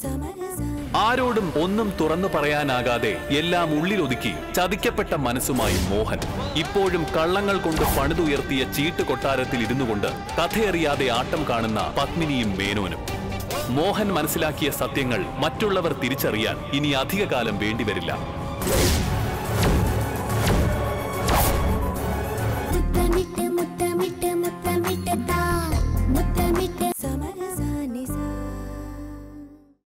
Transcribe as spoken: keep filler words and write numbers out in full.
ആരോടും ഒന്നും തുറന്നു പറയാനാകാതെ എല്ലാം ഉള്ളിലൊതുക്കി ചതിക്കപ്പെട്ട മനസ്സുമായി മോഹൻ ഇപ്പോഴും കള്ളങ്ങൾ കൊണ്ട് പണിതുയർത്തിയ ചീട്ട് കൊട്ടാരത്തിൽ ഇരുന്നു കൊണ്ട് കഥയറിയാതെ ആട്ടം കാണുന്ന പത്മിനിയും മേനോനും. മോഹൻ മനസ്സിലാക്കിയ സത്യങ്ങൾ മറ്റുള്ളവർ തിരിച്ചറിയാൻ ഇനി അധികകാലം വേണ്ടിവരില്ല.